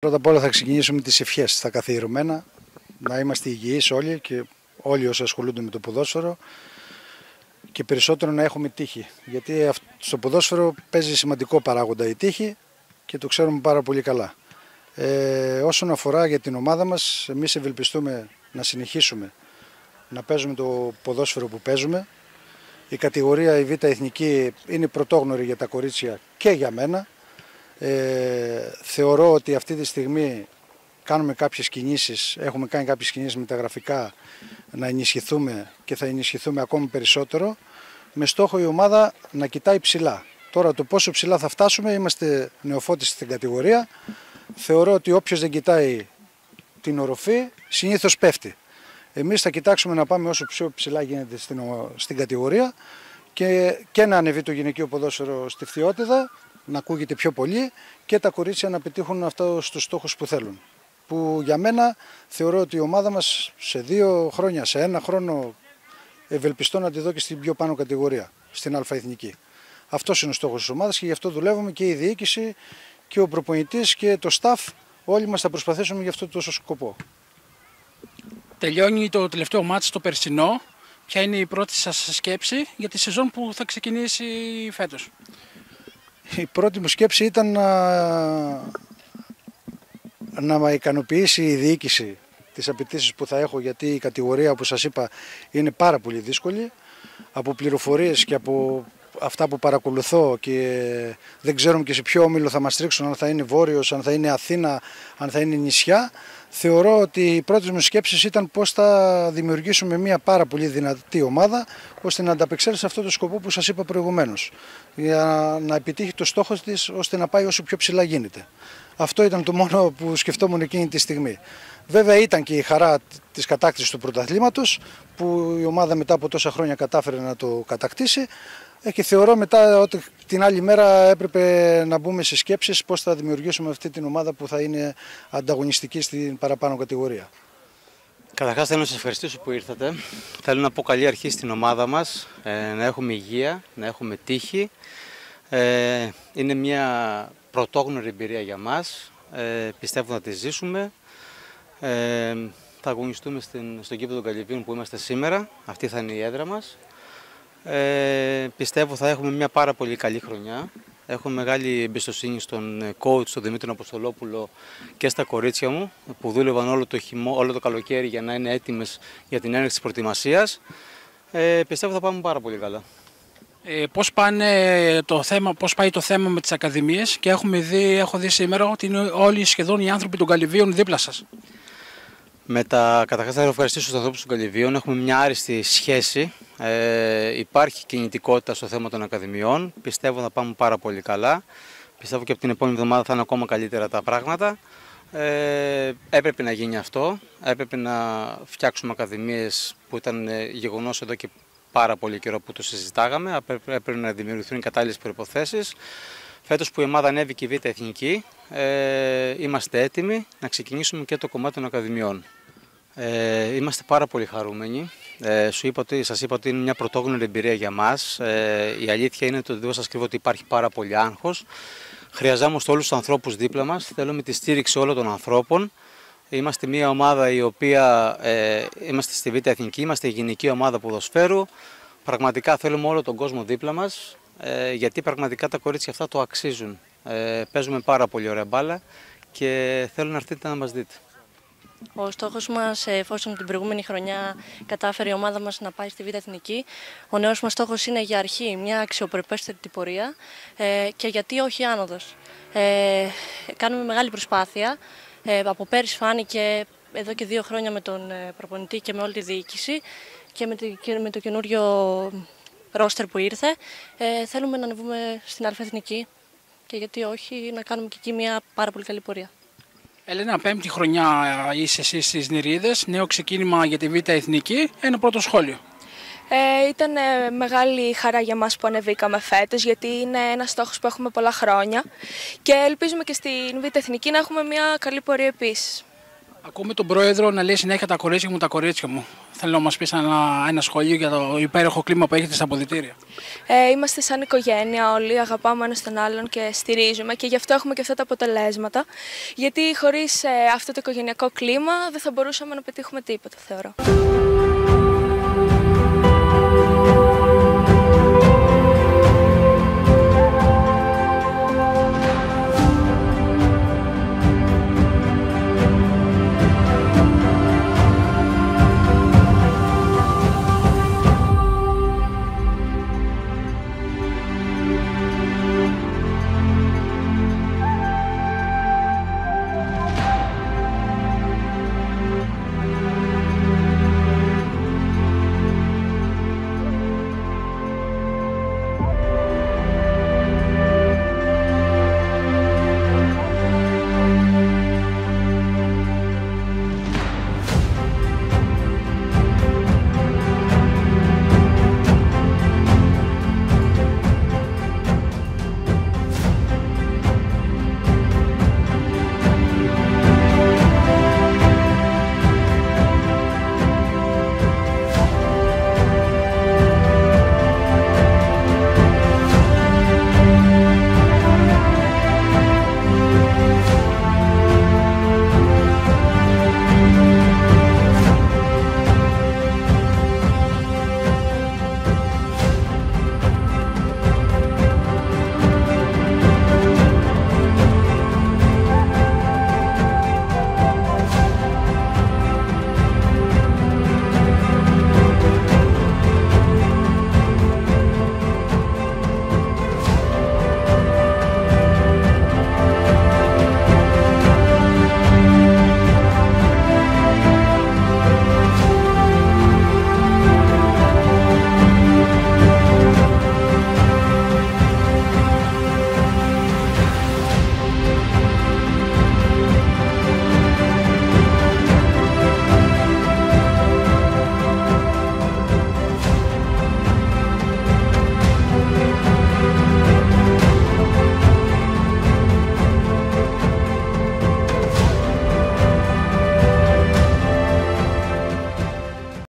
Πρώτα απ' όλα θα ξεκινήσουμε τις ευχές στα καθιερωμένα, να είμαστε υγιείς όλοι και όλοι όσοι ασχολούνται με το ποδόσφαιρο και περισσότερο να έχουμε τύχη. Γιατί στο ποδόσφαιρο παίζει σημαντικό παράγοντα η τύχη και το ξέρουμε πάρα πολύ καλά. Όσον αφορά για την ομάδα μας, εμείς ευελπιστούμε να συνεχίσουμε να παίζουμε το ποδόσφαιρο που παίζουμε. Η κατηγορία η Β' Εθνική είναι πρωτόγνωρη για τα κορίτσια και για μένα. Θεωρώ ότι αυτή τη στιγμή κάνουμε κάποιες κινήσεις, έχουμε κάνει κάποιες κινήσεις μεταγραφικά να ενισχυθούμε και θα ενισχυθούμε ακόμη περισσότερο με στόχο η ομάδα να κοιτάει ψηλά. Τώρα το πόσο ψηλά θα φτάσουμε, είμαστε νεοφώτες στην κατηγορία. Θεωρώ ότι όποιος δεν κοιτάει την οροφή συνήθως πέφτει. Εμείς θα κοιτάξουμε να πάμε όσο πιο ψηλά γίνεται στην κατηγορία και να ανεβεί το γυναικείο ποδόσφαιρο στη φθιότητα, να ακούγεται πιο πολύ και τα κορίτσια να πετύχουν αυτό στους στόχους που θέλουν. Που για μένα θεωρώ ότι η ομάδα μας σε 2 χρόνια, σε 1 χρόνο ευελπιστώ να τη δω και στην πιο πάνω κατηγορία, στην Α' Εθνική. Αυτός είναι ο στόχος της ομάδας και γι' αυτό δουλεύουμε και η διοίκηση και ο προπονητής και το staff. Όλοι μας θα προσπαθήσουμε για αυτό το σκοπό. Τελειώνει το τελευταίο μάτς το περσινό. Ποια είναι η πρώτη σας σκέψη για τη σεζόν που θα ξεκινήσει φέτος? Η πρώτη μου σκέψη ήταν να με ικανοποιήσει η διοίκηση τις απαιτήσεις που θα έχω, γιατί η κατηγορία, όπως σας είπα, είναι πάρα πολύ δύσκολη. Από πληροφορίες και από αυτά που παρακολουθώ και δεν ξέρουμε και σε ποιο όμιλο θα μας τρίξουν, αν θα είναι Βόρειος, αν θα είναι Αθήνα, αν θα είναι νησιά. Θεωρώ ότι οι πρώτες μου σκέψεις ήταν πώς θα δημιουργήσουμε μια πάρα πολύ δυνατή ομάδα ώστε να ανταπεξέλθει σε αυτό το σκοπό που σας είπα προηγουμένως, για να επιτύχει το στόχο της ώστε να πάει όσο πιο ψηλά γίνεται. Αυτό ήταν το μόνο που σκεφτόμουν εκείνη τη στιγμή. Βέβαια ήταν και η χαρά της κατάκτησης του πρωταθλήματος που η ομάδα μετά από τόσα χρόνια κατάφερε να το κατακτήσει και θεωρώ μετά ότι την άλλη μέρα έπρεπε να μπούμε σε σκέψεις πώς θα δημιουργήσουμε αυτή την ομάδα που θα είναι ανταγωνιστική στην παραπάνω κατηγορία. Καταρχάς θέλω να σας ευχαριστήσω που ήρθατε. Θέλω να πω καλή αρχή στην ομάδα μας, να έχουμε υγεία, να έχουμε τύχη. Είναι μια πρωτόγνωρη εμπειρία για μας, πιστεύω να τη ζήσουμε. Θα αγωνιστούμε στο γήπεδο των Καλυβίων που είμαστε σήμερα, αυτή θα είναι η έδρα μας. Πιστεύω θα έχουμε μια πάρα πολύ καλή χρονιά. Έχω μεγάλη εμπιστοσύνη στον coach, τον Δημήτρη Αποστολόπουλο και στα κορίτσια μου που δούλευαν όλο το καλοκαίρι για να είναι έτοιμες για την έναρξη της προετοιμασίας. Πιστεύω θα πάμε πάρα πολύ καλά. Πώς πάει το θέμα με τις ακαδημίες και έχω δει σήμερα ότι είναι όλοι σχεδόν οι άνθρωποι των Καλυβίων δίπλα σας. Καταρχάς θα ευχαριστήσω τους ανθρώπους των Καλυβίων. Έχουμε μια άριστη σχέση. Υπάρχει κινητικότητα στο θέμα των ακαδημιών. Πιστεύω θα πάμε πάρα πολύ καλά. Πιστεύω και από την επόμενη εβδομάδα θα είναι ακόμα καλύτερα τα πράγματα. Έπρεπε να γίνει αυτό. Έπρεπε να φτιάξουμε ακαδημίες που ήταν γεγονός εδώ και πάρα πολύ καιρό που το συζητάγαμε. Έπρεπε να δημιουργηθούν οι κατάλληλες προϋποθέσεις. Φέτος που η ομάδα ανέβηκε η Β' Εθνική, είμαστε έτοιμοι να ξεκινήσουμε και το κομμάτι των ακαδημιών. Είμαστε πάρα πολύ χαρούμενοι. Σας είπα ότι είναι μια πρωτόγνωρη εμπειρία για μας. Η αλήθεια είναι ότι δεν σας κρύβω ότι υπάρχει πάρα πολύ άγχος. Χρειαζόμαστε όλους τους ανθρώπους δίπλα μας. Θέλουμε τη στήριξη όλων των ανθρώπων. Είμαστε μια ομάδα η οποία είμαστε στη Β' Εθνική, είμαστε η γυναική ομάδα ποδοσφαίρου. Πραγματικά θέλουμε όλο τον κόσμο δίπλα μας, γιατί πραγματικά τα κορίτσια αυτά το αξίζουν. Παίζουμε πάρα πολύ ωραία μπάλα και θέλω να έρθετε να μας δείτε. Ο στόχος μας, εφόσον την προηγούμενη χρονιά κατάφερε η ομάδα μας να πάει στη Β' Εθνική, ο νέος μας στόχος είναι για αρχή μια αξιοπρεπέστερη πορεία και γιατί όχι άνοδος. Κάνουμε μεγάλη προσπάθεια. Από πέρυσι φάνηκε εδώ και 2 χρόνια με τον προπονητή και με όλη τη διοίκηση και με το καινούριο ρόστερ που ήρθε. Θέλουμε να ανεβούμε στην Α' Εθνική και γιατί όχι να κάνουμε και εκεί μια πάρα πολύ καλή πορεία. Έλενα, 5η χρονιά είσαι εσύ στις Νηρίδες, νέο ξεκίνημα για τη Β' Εθνική, ένα πρώτο σχόλιο. Ήταν μεγάλη χαρά για μας που ανεβήκαμε φέτος, γιατί είναι ένας στόχος που έχουμε πολλά χρόνια και ελπίζουμε και στην Β' Εθνική να έχουμε μια καλή πορεία επίσης. Ακούμε τον πρόεδρο να λέει συνέχεια τα κορίτσια μου, τα κορίτσια μου. Θέλω να μας πεις ένα σχόλιο για το υπέροχο κλίμα που έχετε στα αποδυτήρια. Είμαστε σαν οικογένεια όλοι, αγαπάμε ένας τον άλλον και στηρίζουμε και γι' αυτό έχουμε και αυτά τα αποτελέσματα. Γιατί χωρίς αυτό το οικογενειακό κλίμα δεν θα μπορούσαμε να πετύχουμε τίποτα, θεωρώ.